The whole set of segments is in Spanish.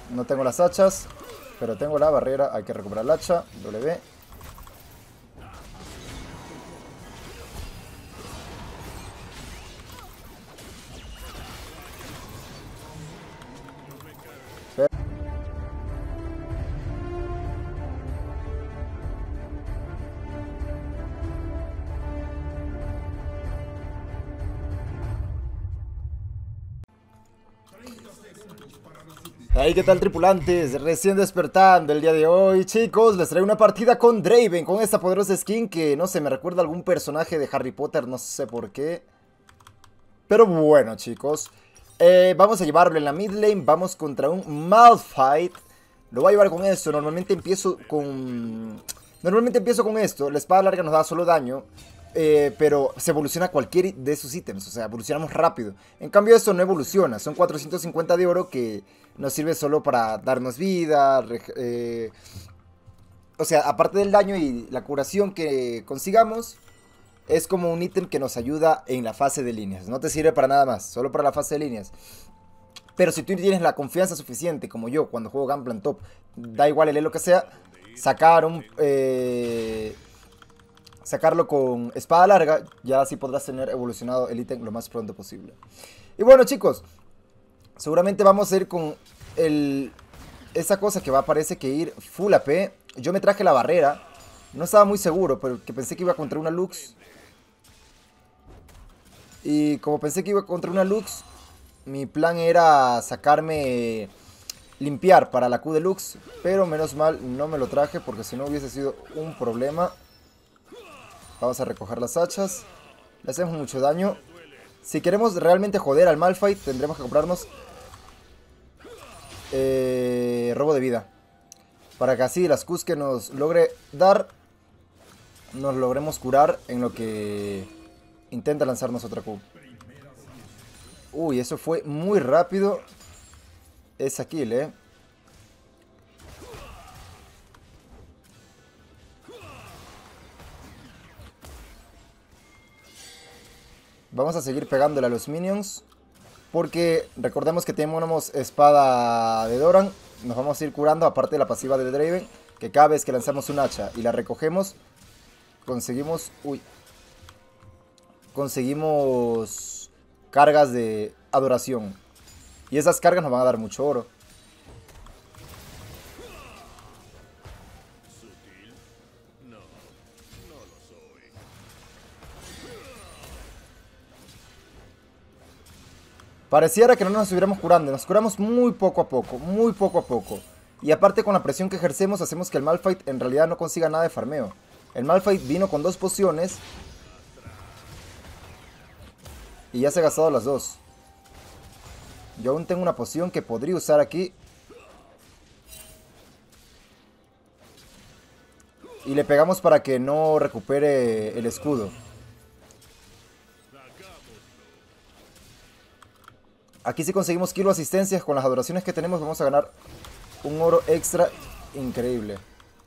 No tengo las hachas, pero tengo la barrera. Hay que recuperar el hacha. W. Hey, ¿qué tal, tripulantes? Recién despertando el día de hoy, chicos, les traigo una partida con Draven, con esta poderosa skin que, no sé, me recuerda a algún personaje de Harry Potter, no sé por qué. Pero bueno, chicos, vamos a llevarlo en la mid lane, vamos contra un Malphite. Lo voy a llevar con esto, normalmente empiezo con esto, la espada larga nos da solo daño. Pero se evoluciona cualquier de sus ítems, o sea, evolucionamos rápido. En cambio esto no evoluciona, son 450 de oro que nos sirve solo para darnos vida. O sea, aparte del daño y la curación que consigamos, es como un ítem que nos ayuda en la fase de líneas. No te sirve para nada más, solo para la fase de líneas. Pero si tú tienes la confianza suficiente, como yo, cuando juego Gunplan Top, da igual el elo que sea, sacarlo con espada larga, ya así podrás tener evolucionado el ítem lo más pronto posible. Y bueno, chicos, seguramente vamos a ir con esa cosa que parece que ir full AP. Yo me traje la barrera, no estaba muy seguro, pero que pensé que iba contra una Lux. Y como pensé que iba contra una Lux, mi plan era sacarme limpiar para la Q de Lux, pero menos mal no me lo traje porque si no hubiese sido un problema. Vamos a recoger las hachas. Le hacemos mucho daño. Si queremos realmente joder al Malphite, tendremos que comprarnos robo de vida. Para que así las Qs que nos logre dar, nos logremos curar en lo que intenta lanzarnos otra Q. Uy, eso fue muy rápido. Es kill, Vamos a seguir pegándole a los minions. Porque recordemos que tenemos espada de Doran. Nos vamos a ir curando, aparte de la pasiva de Draven. Que cada vez que lanzamos un hacha y la recogemos, conseguimos... Uy. Conseguimos cargas de adoración. Y esas cargas nos van a dar mucho oro. Pareciera que no nos estuviéramos curando, nos curamos muy poco a poco, muy poco a poco. Y aparte con la presión que ejercemos hacemos que el Malphite en realidad no consiga nada de farmeo. El Malphite vino con 2 pociones y ya se ha gastado las 2. Yo aún tengo una poción que podría usar aquí. Y le pegamos para que no recupere el escudo. Aquí si conseguimos kill o asistencias con las adoraciones que tenemos, vamos a ganar un oro extra increíble.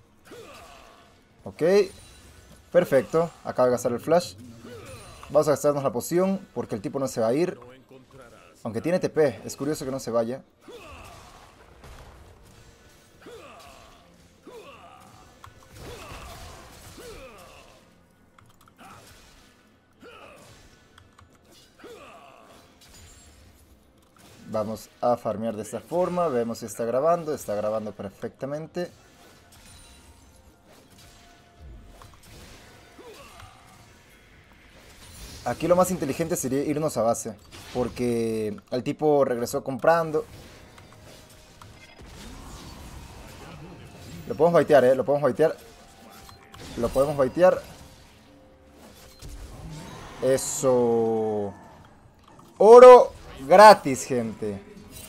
Ok. Perfecto. Acaba de gastar el flash. Vamos a gastarnos la poción porque el tipo no se va a ir. Aunque tiene TP. Es curioso que no se vaya. Vamos a farmear de esta forma. Vemos si está grabando. Está grabando perfectamente. Aquí lo más inteligente sería irnos a base. Porque el tipo regresó comprando. Lo podemos baitear, lo podemos baitear. Lo podemos baitear. Eso. Oro gratis, gente.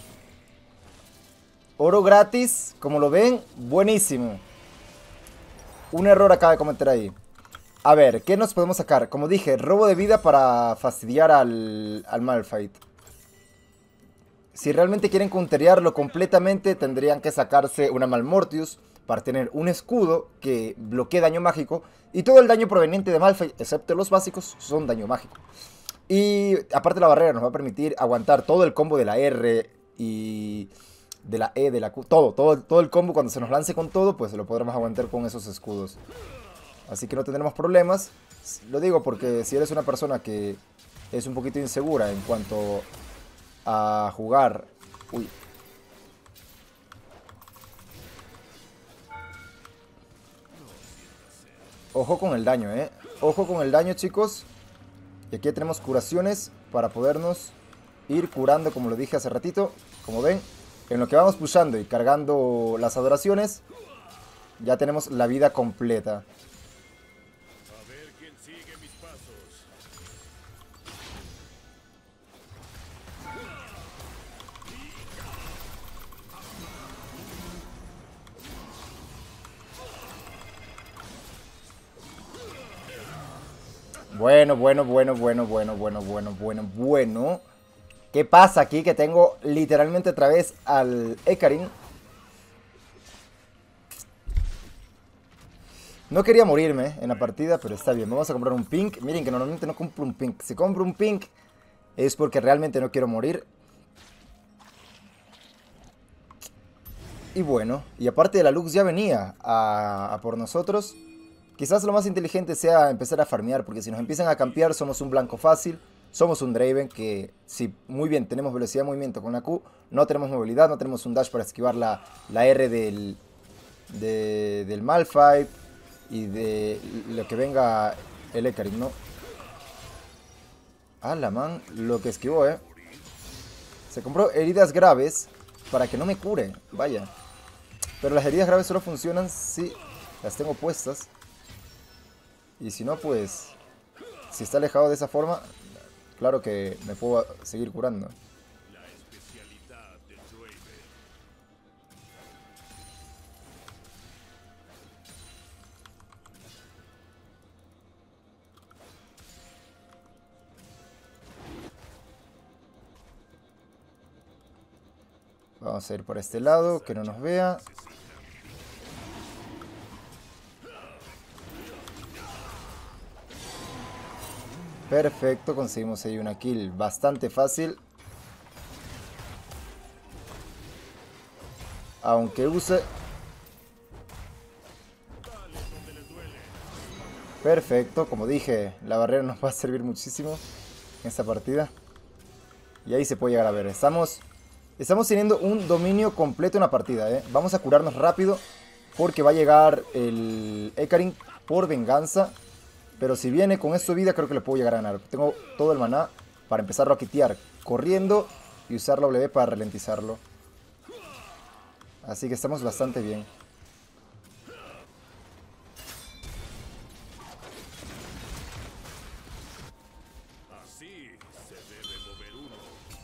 Oro gratis, como lo ven, buenísimo. Un error acaba de cometer ahí. A ver, ¿qué nos podemos sacar? Como dije, robo de vida para fastidiar al Malphite. Si realmente quieren counterearlo completamente, tendrían que sacarse una Malmortius para tener un escudo que bloquee daño mágico. Y todo el daño proveniente de Malphite, excepto los básicos, son daño mágico. Y aparte la barrera nos va a permitir aguantar todo el combo de la R y de la E, de la Q, todo el combo cuando se nos lance con todo, pues lo podremos aguantar con esos escudos. Así que no tendremos problemas. Lo digo porque si eres una persona que es un poquito insegura en cuanto a jugar... Uy. Ojo con el daño, Ojo con el daño, chicos. Y aquí tenemos curaciones para podernos ir curando, como lo dije hace ratito. Como ven, en lo que vamos pushando y cargando las adoraciones, ya tenemos la vida completa. A ver quién sigue mis pasos. Bueno. ¿Qué pasa aquí? Que tengo literalmente otra vez al Ekarin. No quería morirme en la partida, pero está bien. Vamos a comprar un pink. Miren que normalmente no compro un pink. Si compro un pink es porque realmente no quiero morir. Y bueno, y aparte de la Lux ya venía a por nosotros. Quizás lo más inteligente sea empezar a farmear, porque si nos empiezan a campear somos un blanco fácil. Somos un Draven que, si muy bien tenemos velocidad de movimiento con la Q, no tenemos movilidad, no tenemos un dash para esquivar la R del Malphite y de lo que venga el Ekarim, ¿no? La man, lo que esquivó, Se compró heridas graves para que no me cure, vaya. Pero las heridas graves solo funcionan si las tengo puestas. Y si no, pues, si está alejado de esa forma, claro que me puedo seguir curando. La especialidad de Draven. Vamos a ir por este lado, que no nos vea. Perfecto, conseguimos ahí una kill bastante fácil. Aunque use... Perfecto, como dije, la barrera nos va a servir muchísimo en esta partida. Y ahí se puede llegar a ver. Estamos teniendo un dominio completo en la partida, Vamos a curarnos rápido porque va a llegar el Ekarim por venganza. Pero si viene con esto de vida, creo que le puedo llegar a ganar. Tengo todo el maná para empezarlo a quitear corriendo y usar la W para ralentizarlo. Así que estamos bastante bien. Así se debe mover uno.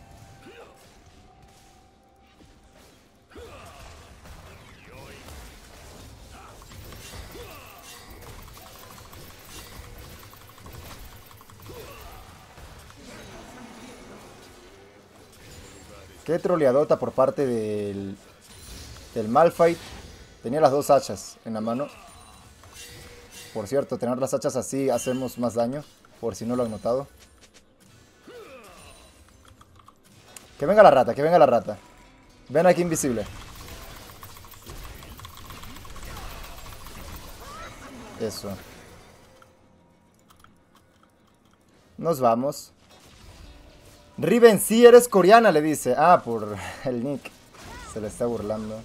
Qué troleadota por parte del Malphite. Tenía las dos hachas en la mano. Por cierto, tener las hachas así hacemos más daño, por si no lo han notado. Que venga la rata, que venga la rata. Ven aquí invisible. Eso. Nos vamos. Riven, sí eres coreana, le dice. Por el nick. Se le está burlando.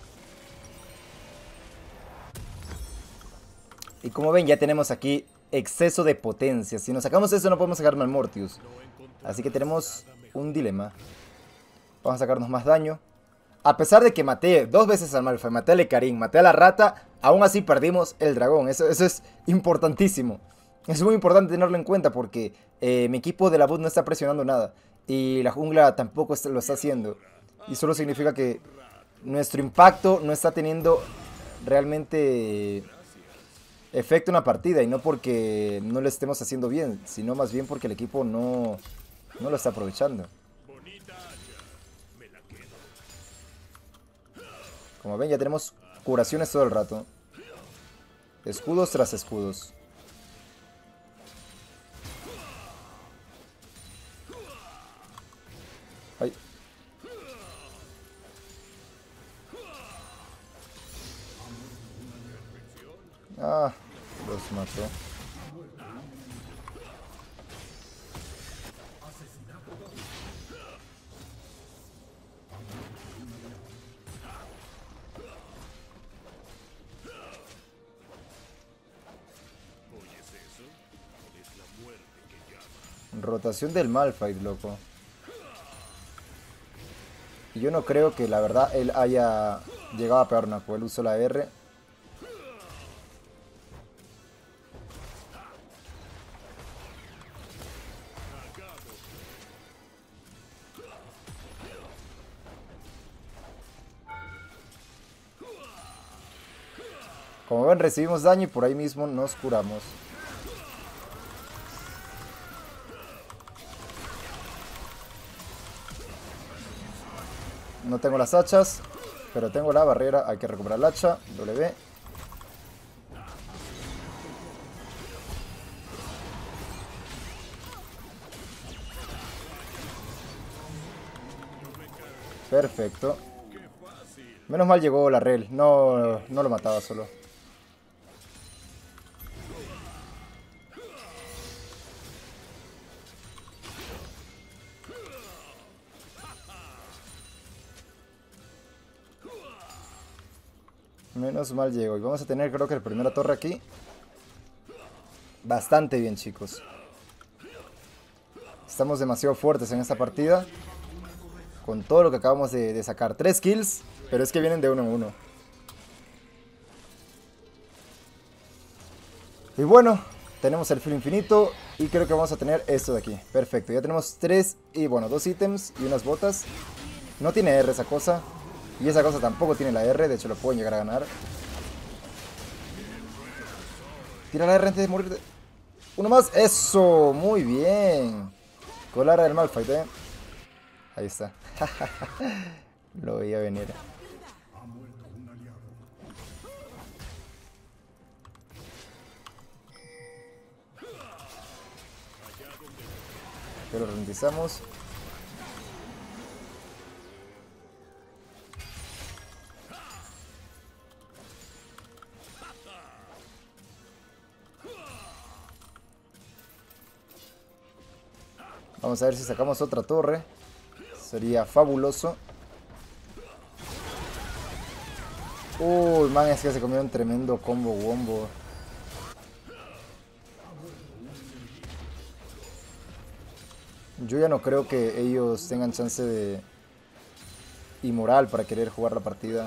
Y como ven, ya tenemos aquí exceso de potencia. Si nos sacamos eso, no podemos sacar Malmortius. Así que tenemos un dilema. Vamos a sacarnos más daño. A pesar de que maté dos veces al Malphite, maté al Ekarim, maté a la rata, aún así perdimos el dragón. Eso es importantísimo. Es muy importante tenerlo en cuenta porque mi equipo de la bot no está presionando nada. Y la jungla tampoco lo está haciendo. Y solo significa que nuestro impacto no está teniendo realmente efecto en la partida. Y no porque no lo estemos haciendo bien, sino más bien porque el equipo no lo está aprovechando. Como ven, ya tenemos curaciones todo el rato. Escudos tras escudos. Ay. mató. ¿Oyes eso? Es la muerte que llama. Rotación del Malphite, loco. Y yo no creo que la verdad él haya llegado a pegar una, pues él usó la R. Como ven, recibimos daño y por ahí mismo nos curamos. No tengo las hachas, pero tengo la barrera. Hay que recuperar el hacha. W. Perfecto. Menos mal llegó la rel. No lo mataba solo. Menos mal llegó. Y vamos a tener, creo que, la primera torre aquí. Bastante bien, chicos. Estamos demasiado fuertes en esta partida. Con todo lo que acabamos de sacar. 3 kills, pero es que vienen de uno en uno. Y bueno, tenemos el filo infinito. Y creo que vamos a tener esto de aquí. Perfecto, ya tenemos 3 y bueno, 2 ítems y unas botas. No tiene R esa cosa. Y esa cosa tampoco tiene la R, de hecho lo pueden llegar a ganar. Tira la R antes de morir. Uno más, eso, muy bien. Con la R del Malphite, Ahí está. Lo veía venir. Pero ralentizamos. Vamos a ver si sacamos otra torre. Sería fabuloso. Uy, man, es que se comió un tremendo combo wombo. Yo ya no creo que ellos tengan chance de... y moral para querer jugar la partida.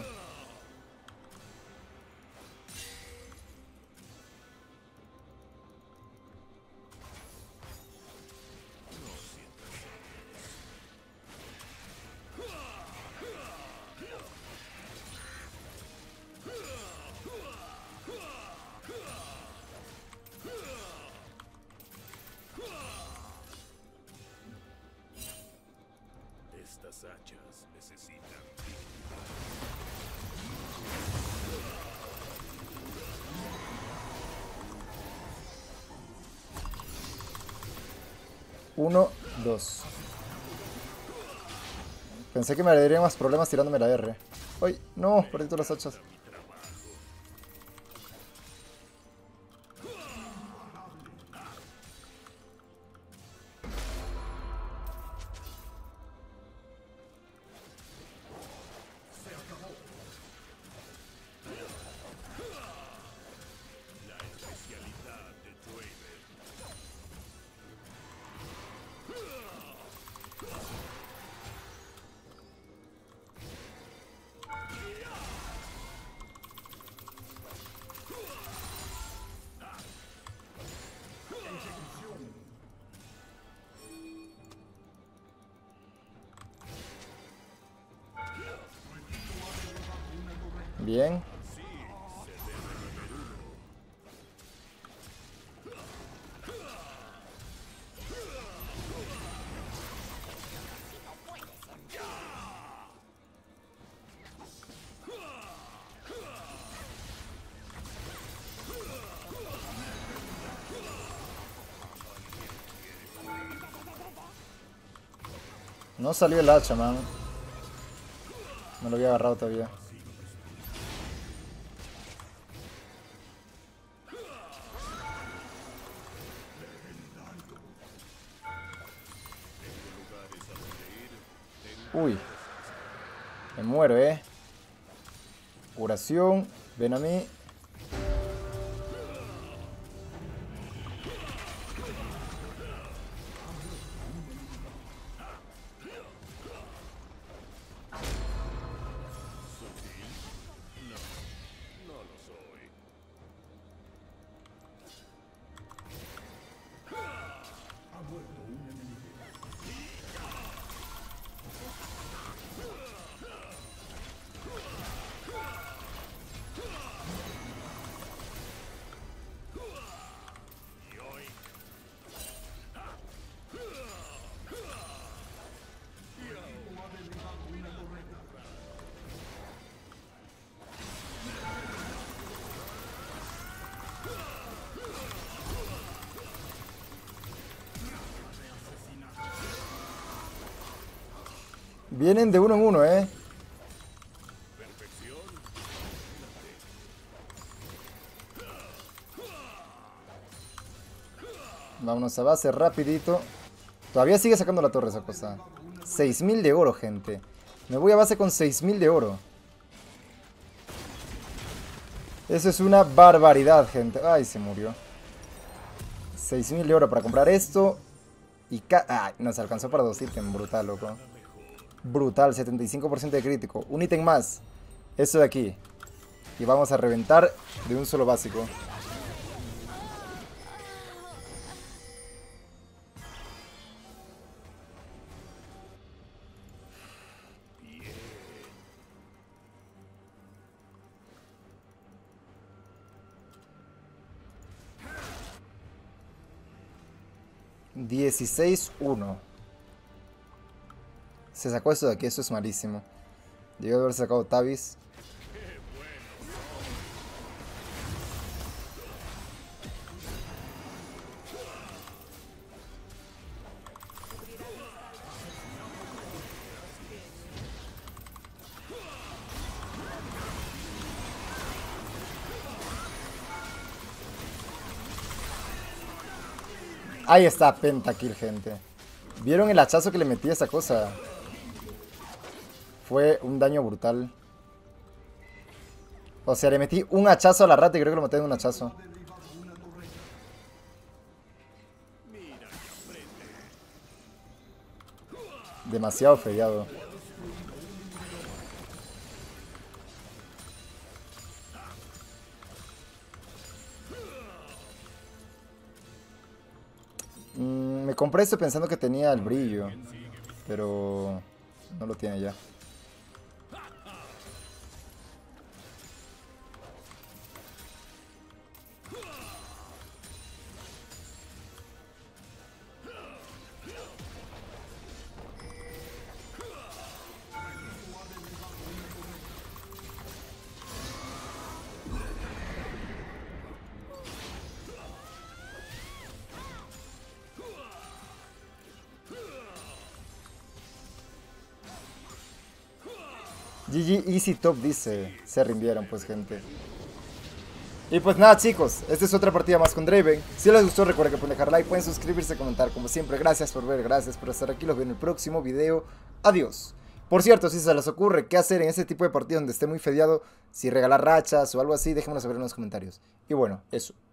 Estas hachas necesitan. Uno, dos. Pensé que me daría más problemas tirándome la R. ¡Ay! No, perdí todas las hachas. Bien. No salió el hacha, man. No lo había agarrado todavía. Uy. Me muero, Curación. Ven a mí. Vienen de uno en uno, Vámonos a base rapidito. Todavía sigue sacando la torre esa cosa. 6000 de oro, gente. Me voy a base con 6000 de oro. Eso es una barbaridad, gente. Ay, se murió. 6000 de oro para comprar esto. Y ay, nos alcanzó para 2 ítems. Brutal, loco. Brutal, 75% de crítico. Un ítem más. Esto de aquí. Y vamos a reventar de un solo básico. $16-1. Se sacó esto de aquí, eso es malísimo. Debió haber sacado Tavis. Ahí está, pentakill, gente. ¿Vieron el hachazo que le metí a esa cosa? Fue un daño brutal. O sea, le metí un hachazo a la rata y creo que lo maté de un hachazo. Demasiado feriado. Me compré esto pensando que tenía el brillo, pero no lo tiene ya. GG Easy Top dice, se rindieron pues, gente. Y pues nada, chicos, esta es otra partida más con Draven. Si les gustó, recuerden que pueden dejar like, pueden suscribirse, comentar. Como siempre, gracias por ver, gracias por estar aquí. Los veo en el próximo video. Adiós. Por cierto, si se les ocurre qué hacer en este tipo de partidas donde esté muy fedeado, si regalar rachas o algo así, déjenmelo saber en los comentarios. Y bueno, eso.